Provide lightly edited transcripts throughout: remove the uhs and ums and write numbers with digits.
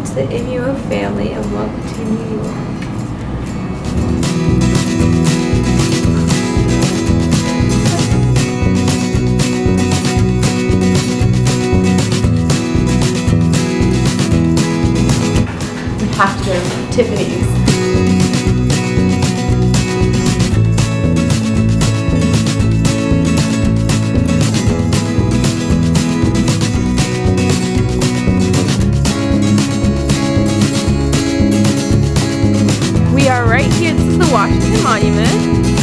to the MUO family and welcome to New York. We have to go to Tiffany's. We are right here. This is the Washington Monument.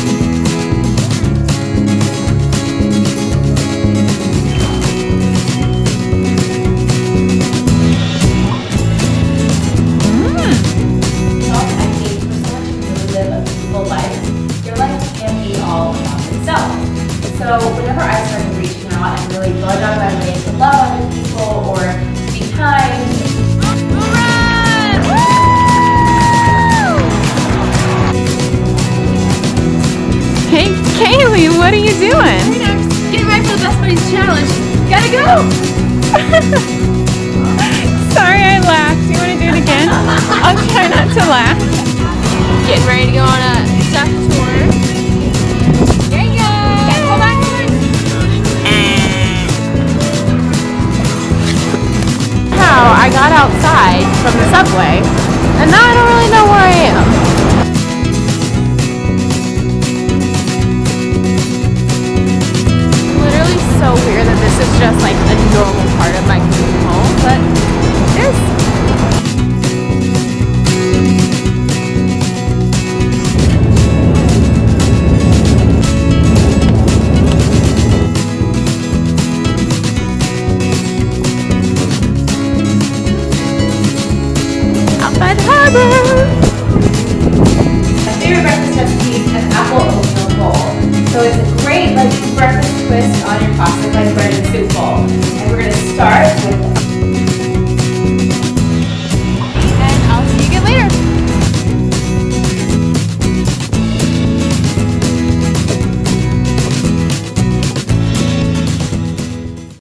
So whenever I started reaching out and really going out of my way to love other people or to be kind. Hey Kaylee, what are you doing? Getting ready for the Best Buddies Challenge. Gotta go! Sorry I laughed. You want to do it again? I'll try not to laugh. Getting ready to go on a duck tour. There you go! Hold on. How I got outside from the subway and now I don't really know where I am. Literally so weird that this is just like a normal